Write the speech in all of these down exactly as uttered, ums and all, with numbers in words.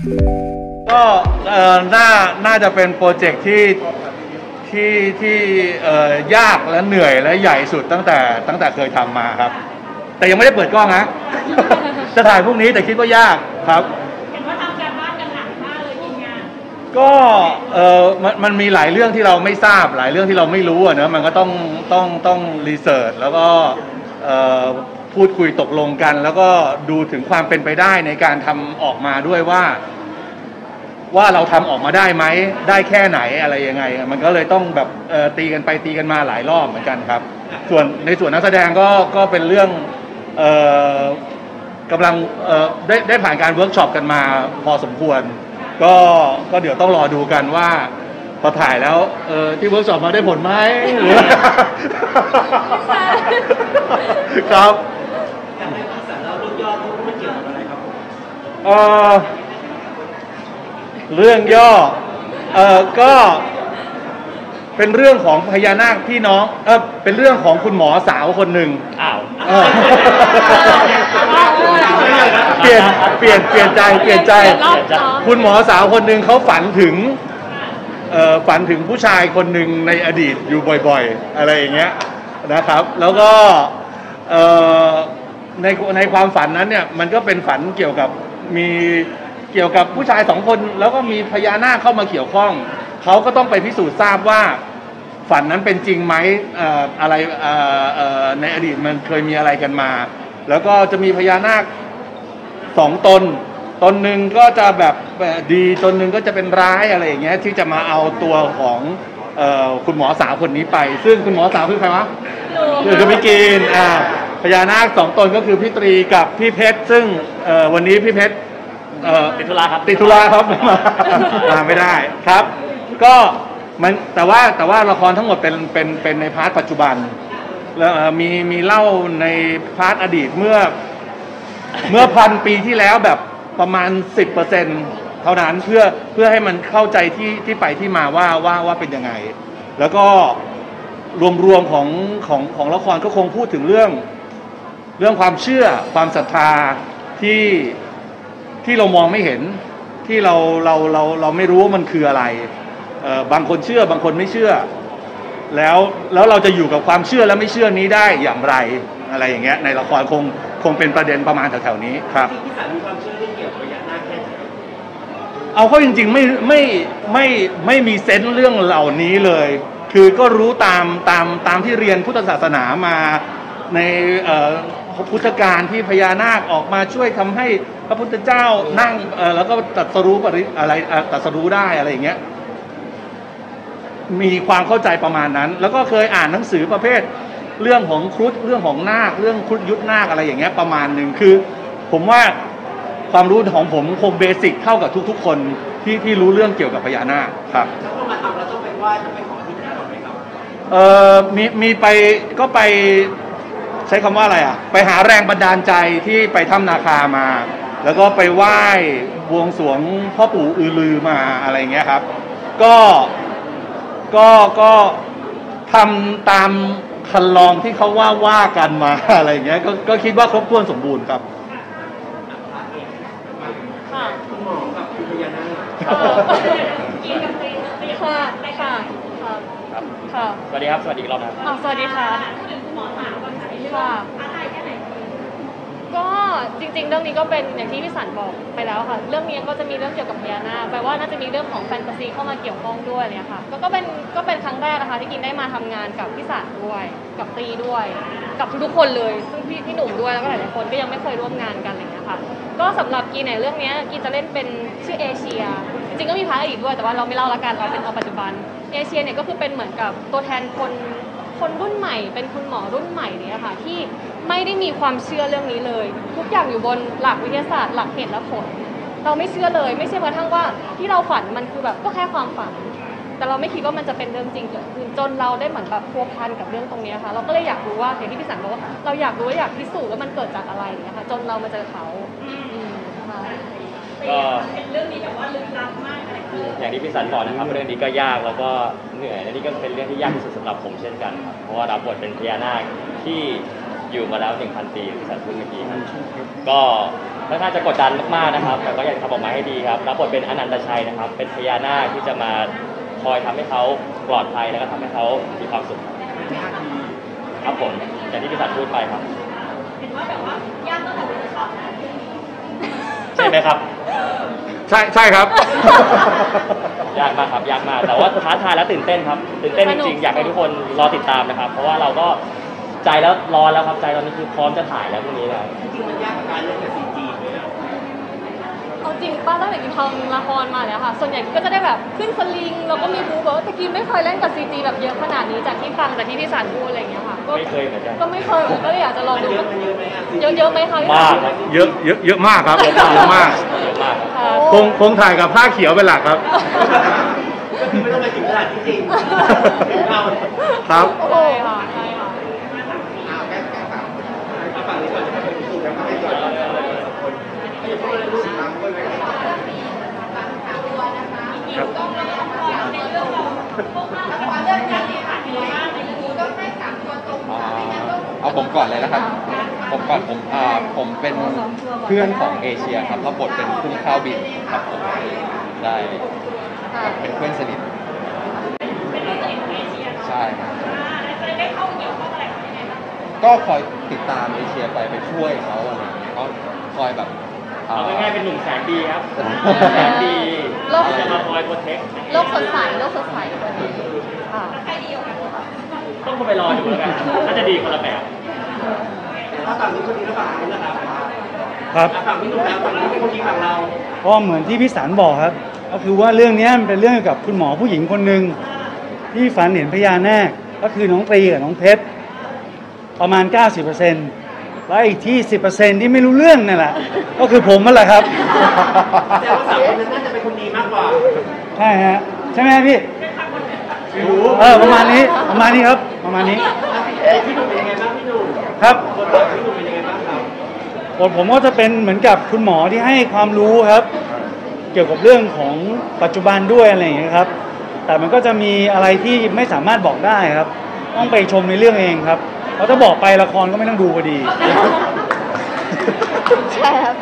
ก็เอ่อน่าน่าจะเป็นโปรเจกต์ที่ที่ที่เอ่อยากและเหนื่อยและใหญ่สุดตั้งแต่ตั้งแต่เคยทำมาครับแต่ยังไม่ได้เปิดกล้องนะ จะถ่ายพวกนี้แต่คิดว่ายากครับเห็นว่าทำการบ้านกันหนักมากเลยทีมงานก็เออมันมันมีหลายเรื่องที่เราไม่ทราบหลายเรื่องที่เราไม่รู้อะเนอะมันก็ต้องต้องต้องรีเสิร์ชแล้วก็เอ่อพูดคุยตกลงกันแล้วก็ดูถึงความเป็นไปได้ในการทำออกมาด้วยว่าว่าเราทำออกมาได้ไหมได้แค่ไหนอะไรยังไงมันก็เลยต้องแบบเอ่อตีกันไปตีกันมาหลายรอบเหมือนกันครับส่วนในส่วนนักแสดงก็ก็เป็นเรื่องเอ่อกำลังเอ่อได้ได้ผ่านการเวิร์กช็อปกันมาพอสมควรก็ก็เดี๋ยวต้องรอดูกันว่าพอถ่ายแล้วเออที่เวิร์กช็อปมาได้ผลไหมหรือครับอยากให้พี่สันเล่าเรื่องย่อที่มันเกี่ยวกับอะไรครับเออเรื่องย่อเออก็เป็นเรื่องของพญานาคพี่น้องเออเป็นเรื่องของคุณหมอสาวคนหนึ่งอ้าวเปลี่ยนเปลี่ยนเปลี่ยนใจเปลี่ยนใจคุณหมอสาวคนหนึ่งเขาฝันถึงเอ่อฝันถึงผู้ชายคนหนึ่งในอดีตอยู่บ่อยๆอะไรอย่างเงี้ยนะครับแล้วก็เอ่อในในความฝันนั้นเนี่ยมันก็เป็นฝันเกี่ยวกับมีเกี่ยวกับผู้ชายสองคนแล้วก็มีพญานาคเข้ามาเกี่ยวข้องเขาก็ต้องไปพิสูจน์ทราบว่าฝันนั้นเป็นจริงไหมเอ่ออะไรเอ่อเอ่อในอดีตมันเคยมีอะไรกันมาแล้วก็จะมีพญานาคสองตนตนหนึ่งก็จะแบบดีตนหนึ่งก็จะเป็นร้ายอะไรอย่างเงี้ยที่จะมาเอาตัวของเอ่อคุณหมอสาวคนนี้ไปซึ่งคุณหมอสาวคือใครวะคือพี่กินอ่าพญานาคสองตนก็คือพี่ตรีกับพี่เพชรซึ่งเอ่อวันนี้พี่เพชรเอ่อติดธุระครับติดธุระครับมาไม่ได้ครับก็มันแต่ว่าแต่ว่าละครทั้งหมดเป็นเป็นเป็นในพาร์ทปัจจุบันแล้วมีมีเล่าในพาร์ทอดีตเมื่อเมื่อพันปีที่แล้วแบบประมาณ สิบเปอร์เซ็นต์ เท่านั้นเพื่อเพื่อให้มันเข้าใจที่ที่ไปที่มาว่าว่าว่าเป็นยังไงแล้วก็รวมๆของของของละครก็คงพูดถึงเรื่องเรื่องความเชื่อความศรัทธาที่ที่เรามองไม่เห็นที่เราเราเราเราไม่รู้ว่ามันคืออะไรเอ่อบางคนเชื่อบางคนไม่เชื่อแล้วแล้วเราจะอยู่กับความเชื่อและไม่เชื่อนี้ได้อย่างไรอะไรอย่างเงี้ยในละครคงคงเป็นประเด็นประมาณแถวๆนี้ครับพี่สันมีความเชื่อเรื่องเกี่ยวกับพญานาคแค่ไหนเอาเข้าจริงๆไม่ไม่ไม่ไม่มีเซนส์เรื่องเหล่านี้เลยคือก็รู้ตามตามตามที่เรียนพุทธศาสนามาในเอ่อพุทธการที่พญานาคออกมาช่วยทำให้พระพุทธเจ้านั่งเอ่อแล้วก็ตรัสรู้ปริอะไรตรัสรู้ได้อะไรอย่างเงี้ยมีความเข้าใจประมาณนั้นแล้วก็เคยอ่านหนังสือประเภทเรื่องของครุฑเรื่องของนาคเรื่องครุฑยุทธนาคอะไรอย่างเงี้ยประมาณหนึ่งคือผมว่าความรู้ของผมคงเบสิกเท่ากับทุกๆคนที่ที่รู้เรื่องเกี่ยวกับพญานาคครับถ้าพอมาทำเราต้องไปไหว้ต้องไปขอที่ไหนก่อนไหมครับเอ่อมีมีไปก็ไปใช้คำว่าอะไรอ่ะไปหาแรงบันดาลใจที่ไปถ้ำนาคามาแล้วก็ไปไหว้บวงสรวงพ่อปู่อือลือมาอะไรเงี้ยครับก็ก็ก็ทำตามคันลองที่เขาว่าว่ากันมาอะไรเงี้ยก็ก็คิดว่าครบถ้วนสมบูรณ์ครับค่ะคุณหมอกับคุณพญานาคกินกับเพลงค่ะค่ะครับค่ะสวัสดีครับสวัสดีอีกรอบครับอ๋อสวัสดีค่ะพูดถึงคุณหมอสาวก่อนค่ะค่ะอะไรแค่ไหนก็จริงๆเรื่องนี้ก็เป็นอย่างที่พี่สันบอกไปแล้วค่ะเรื่องนี้ก็จะมีเรื่องเกี่ยวกับพญานาคแปลว่าน่าจะมีเรื่องของแฟนตาซีเข้ามาเกี่ยวข้องด้วยเนี่ยค่ะก็ก็เป็นก็เป็นครั้งแรกนะคะที่กินได้มาทำงานกับพี่สันด้วยกับตีด้วยกับทุกๆคนเลยซึ่งพี่พี่หนุ่มด้วยแล้วก็หลายๆคนก็ยังไม่เคยร่วมงานกันอะไรอย่างเงี้ยค่ะก็สำหรับกีในเรื่องนี้กีจะเล่นเป็นชื่อเอเชียจริงๆก็มีพาร์ทอื่นด้วยแต่ว่าเราไม่เล่าละกันเราเป็นเอาปัจจุบันเอเชียเนี่ยก็คือเป็นเหมือนกับตัวแทนคนคนรุ่นใหม่เป็นคุณหมอรุ่นใหม่เนี่ยค่ะที่ไม่ได้มีความเชื่อเรื่องนี้เลยทุกอย่างอยู่บนหลักวิทยาศาสตร์หลักเหตุและผลเราไม่เชื่อเลยไม่ใช่กระทั่งว่าที่เราฝันมันคือแบบก็แค่ความฝันแต่เราไม่คิดว่ามันจะเป็นเรื่องจริงเกิดขึ้นจนเราได้เหมือนแบบพัวพันกับเรื่องตรงนี้ค่ะเราก็เลยอยากรู้ว่าอย่างที่พี่สันบอกว่าเราอยากรู้ว่าอยากพิสูจน์ว่ามันเกิดจากอะไรเนี่ยค่ะจนเรามาเจอเขาก็เป็นเรื่องนี้แบบว่าลึกลับมากอะไรคืออย่างที่พี่สันบอกนะครับเรื่องนี้ก็ยากแล้วก็เหนื่อยและนี่ก็เป็นเรื่องที่ยากที่สุดสำหรับผมเช่นกันครับเพราะว่ารับบทเป็นพญานาคที่อยู่มาแล้ว หนึ่งพัน ปีพี่สันพูดเมื่อกี้ครับก็ค่อนข้างจะกดดันมากๆนะครับแต่ก็อยากทำออกมาให้ดีครับรับบทเป็นอนันตชัยนะครับเป็นพญานาคที่จะมาคอยทำให้เขาปลอดภัยแล้วก็ทำให้เขามีความสุขครับผมอย่างที่พี่สันพูดไปครับเห็นว่าแบบว่ายากตั้งแต่เวิร์กช็อปนะใช่ไหมครับใช่ใช่ครับยากมากครับยากมากแต่ว่าท้าทายและตื่นเต้นครับตื่นเต้นจริงๆอยากให้ทุกคนรอติดตามนะครับเพราะว่าเราก็ใจแล้วรอแล้วครับใจตอนนี้คือพร้อมจะถ่ายแล้วพรุ่งนี้แล้วจริงๆมันยากกับการเล่นกับซีจีเลยอะเอาจริงป้าตั้งแต่กินทำละครมาเนี่ยค่ะส่วนใหญ่ก็จะได้แบบขึ้นสลิงแล้วก็มีบูแบบว่าแต่กินไม่เคยเล่นกับซีจีแบบเยอะขนาดนี้จากที่ฟังจากที่พี่สารพูดอะไรอย่างเงี้ยค่ะก็ไม่เคยเหมือนกันก็ไม่เคยเหมือนก็เลยอยากจะลองดูมันเยอะไหมอะเยอะเยอะไหมคะพี่มากสารครับเยอะเยอะเยอะมากครับเยอะมากเยอะมากครับค่ะคงคงถ่ายกับผ้าเขียวเป็นหลักครับก็คือไม่ต้องไปถึงขนาดที่จริงถึงเราครับใช่ค่ะใช่ค่ะเอาแก้แก้ฝั่งเอาฝั่งนี้ก่อนจะเป็นคู่แล้วก็ให้ก่อนคนให้พูดอะไรรู้สึกบ้างคนเลยเอาผมก่อนเลยนะครับ ผมก่อนผมอ่าผมเป็นเพื่อนของเอเชียครับรับบทเป็นคุ้มข้าวบินครับผมได้เป็นเพื่อนสนิทใช่ครับก็คอยติดตามเอเชียไปไปช่วยเขาอะไรอย่างเงี้ยก็คอยแบบอ่เอาง่ายๆเป็นหนุ่มแสนดีครับแสนดีโลกจะมาคอยโปรเทคโลกสดใสโลกสดใสกว่านี้ค่ะต้องไปรอดูแล้วกันน่าจะดีคนละแบบถ้าฝั่งนี้คนนี้แล้วฝั่งนี้นะครับครับฝั่งพี่หนุ่มแล้วฝั่งนี้เป็นคนที่ฝั่งเราก็เหมือนที่พี่สันบอกครับ ก็คือว่าเรื่องนี้มันเป็นเรื่องเกี่ยวกับคุณหมอผู้หญิงคนหนึ่งที่ฝันเห็นพญานาคก็คือน้องตรีกับน้องเพชรประมาณ เก้าสิบเปอร์เซ็นต์ แล้วอีกที่ สิบเปอร์เซ็นต์ ที่ไม่รู้เรื่องนั่นแหละก็คือผมนั่นแหละครับแต่ว่าสามคนนั้นน่าจะเป็นคนดีมากกว่าใช่ฮะใช่ไหมพี่เออประมาณนี้ประมาณนี้ครับประมาณนี้พี่หนุ่มเป็นยังไงบ้างพี่หนุ่มครับบทบาทพี่หนุ่มเป็นยังไงบ้างครับบทผมก็จะเป็นเหมือนกับคุณหมอที่ให้ความรู้ครับ เกี่ยวกับเรื่องของปัจจุบันด้วยอะไรอย่างเงี้ยครับ แต่มันก็จะมีอะไรที่ไม่สามารถบอกได้ครับ ต้องไปชมในเรื่องเองครับเพราะถ้าบอกไปละครก็ไม่ต้องดูพอดีใช่ครับ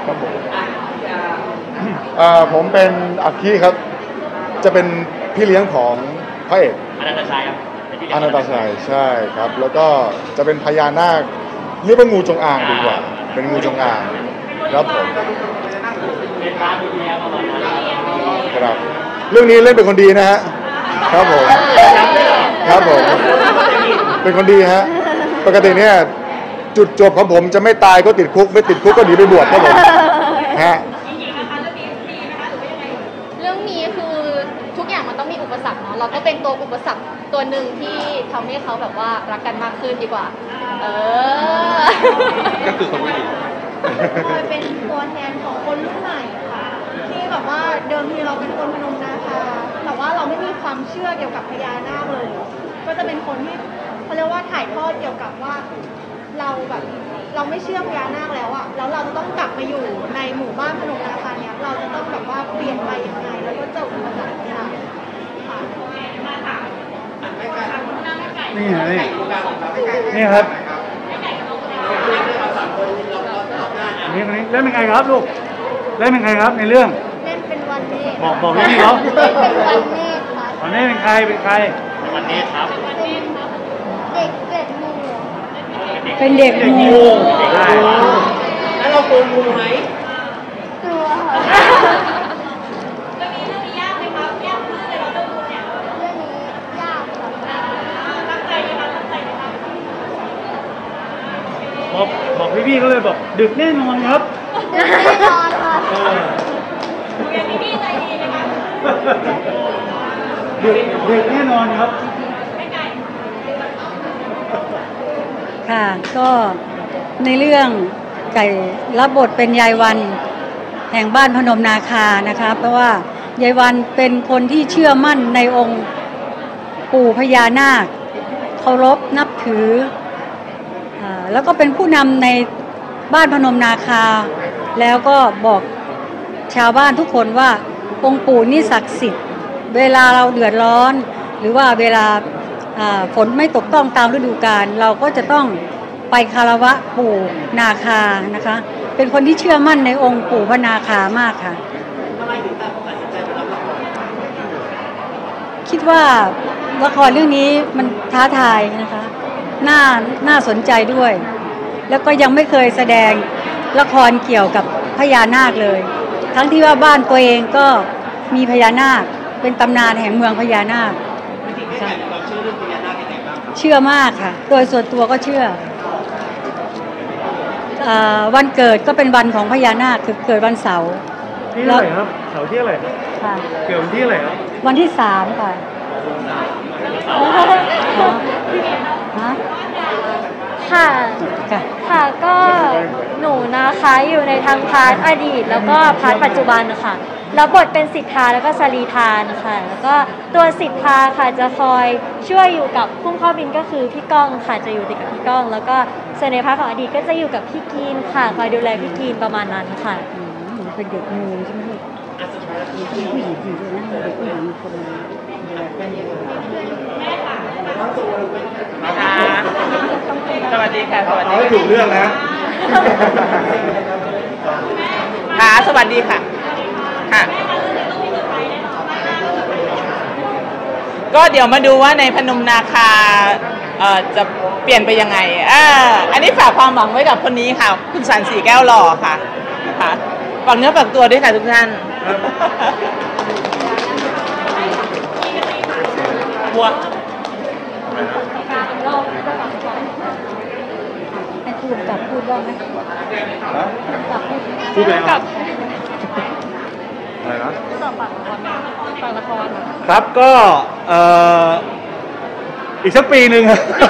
อ่าผมเป็นอักคีครับ จะเป็นพี่เลี้ยงของพระเอกอนันตชัยครับเป็นพี่เลี้อยงนันตชัยใช่ครับ แล้วก็จะเป็นพญานาคเรียกว่างูจงอางดีกว่า เป็นงูจงอางครับผมเป็นร้านพี่เลี้ยงประมาณนั้นครับ เรื่องนี้เล่นเป็นคนดีนะฮะครับผมครับผมเป็นคนดีฮะปกติเนี่ยจุดจบของผมจะไม่ตายก็ติดคุกไม่ติดคุกก็หนีไปบวชครับผมฮะเรื่องนี้คือทุกอย่างมันต้องมีอุปสรรคเนาะเราก็เป็นตัวอุปสรรคตัวหนึ่งที่ทำให้เขาแบบว่ารักกันมากขึ้นดีกว่า เออก็คือคนไม่ดีคอยเป็นตัวแทนของคนรุ่นใหม่ค่ะที่แบบว่าเดิมทีเราเป็นคนพนมนาคาแต่ว่าเราไม่มีความเชื่อเกี่ยวกับพญานาคเลย ก็จะเป็นคนที่เขาเรียกว่าถ่ายทอดเกี่ยวกับว่าเราแบบเราไม่เชื่อพญานาคแล้วอะแล้วเราจะต้องกลับมาอยู่ในหมู่บ้านพนมนาคาเนี้ยเราจะต้องแบบว่าเปลี่ยนไปยังไงแล้วก็เจออุปสรรคต่างๆค่ะนี่ไงนี่นี่ครับนี่คนนี้เล่นเป็นไงครับลูกเล่นเป็นไงครับในเรื่องเล่นเป็นวันเมฆบอกบอกพี่เขาเล่นเป็นวันเมฆค่ะตอนนี้เป็นใครเป็นใครวันนี้ครับเด็กเกล็ดงูเป็นเด็กงูใช่แล้วเราโกงงูไหมกลัวค่ะเรื่องนี้เรื่องนี้ยากไหมคะยากมากเลยเราต้องดูเนี่ยเรื่องนี้ยากค่ะตั้งใจไหมคะตั้งใจไหมคะบอกบอกพี่ๆเขาเลยบอกดึกแน่นอนครับแน่นอนค่ะเออดูอย่างนี้พี่ใจดีไหมคะดึกดึกแน่นอนครับไม่ไกลค่ะก็ในเรื่องไก่รับบทเป็นยายวันแห่งบ้านพนมนาคานะคะเพราะว่ายายวันเป็นคนที่เชื่อมั่นในองค์ปู่พญานาคเคารพนับถืออ่าแล้วก็เป็นผู้นำในบ้านพนมนาคาแล้วก็บอกชาวบ้านทุกคนว่าองค์ปู่นี่ศักดิ์สิทธิ์เวลาเราเดือดร้อนหรือว่าเวลาฝนไม่ตกต้องตามฤดูกาลเราก็จะต้องไปคารวะปู่นาคานะคะเป็นคนที่เชื่อมั่นในองค์ปู่พระนาคามากค่ะคิดว่าละครเรื่องนี้มันท้าทายนะคะน่าน่าสนใจด้วย แล้วก็ยังไม่เคยแสดงละครเกี่ยวกับพญานาคเลยทั้งที่ว่าบ้านตัวเองก็มีพญานาคเป็นตำนานแห่งเมืองพญานาคเชื่อมากค่ะโดยส่วนตัวก็เชื่อวันเกิดก็เป็นวันของพญานาคคือเกิดวันเสาร์ที่อะไรครับเสาร์ที่อะไรค่ะเกิดวันที่อะไรครับวันที่สามค่ะค่ะค่ะก็หนูนะคะอยู่ในทั้งพาร์ทอดีตแล้วก็พาร์ทปัจจุบันค่ะแล้วบทเป็นสิทธาแล้วก็สรีธานค่ะแล้วก็ตัวสิทธาค่ะจะคอยช่วยอยู่กับพุ่งเข้าบินก็คือพี่ก้องค่ะจะอยู่ติดกับพี่ก้องแล้วก็ส่วนในพาร์ทของอดีตก็จะอยู่กับพี่กีนค่ะคอยดูแลพี่กีนประมาณนั้นค่ะเป็นเด็กงูใช่ไหมลูกผู้หญิงผู้หญิงนะเด็กผู้หญิงคนนึงสวัสดีค่ะสวัสดีเอาให้ถูกเรื่องนะค่ะสวัสดีค่ะค่ะก็เดี๋ยวมาดูว่าในพนมนาคาเอ่อจะเปลี่ยนไปยังไงอ่าอันนี้ฝากความหวังไว้กับคนนี้ค่ะคุณสันสีแก้วหล่อค่ะค่ะฝากเนื้อฝากตัวด้วยค่ะทุกท่านบัวให้พูดกับพูดว่าไหมพูดแล้วอะไรนะฝากละครครับก็เอ่ออีกสักปีหนึ่ง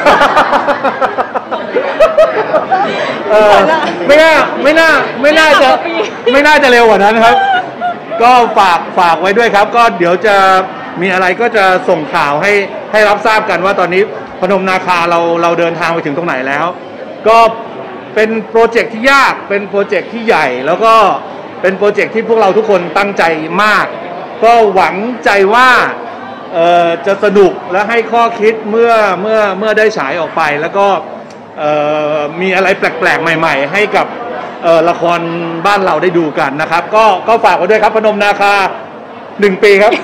เออไม่น่าไม่น่าไม่น่าจะไม่น่าจะเร็วกว่านั้นครับก็ฝากฝากไว้ด้วยครับก็เดี๋ยวจะมีอะไรก็จะส่งข่าวให้ให้รับทราบกันว่าตอนนี้พนมนาคาเราเราเดินทางไปถึงตรงไหนแล้วก็เป็นโปรเจกต์ที่ยากเป็นโปรเจกต์ที่ใหญ่แล้วก็เป็นโปรเจกต์ที่พวกเราทุกคนตั้งใจมากก็หวังใจว่าเอ่อจะสนุกและให้ข้อคิดเมื่อเมื่อเมื่อได้ฉายออกไปแล้วก็เอ่อมีอะไรแปลกๆใหม่ๆให้กับเอ่อละครบ้านเราได้ดูกันนะครับก็ก็ฝากไว้ด้วยครับพนมนาคาหนึ่งปีครับ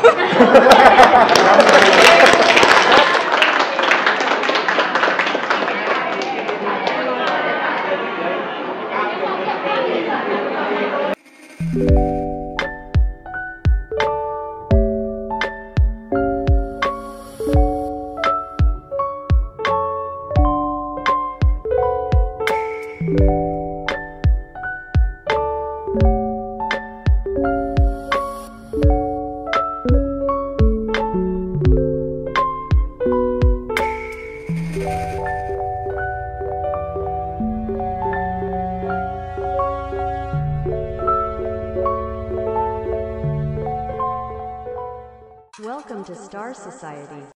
Welcome to Star Society.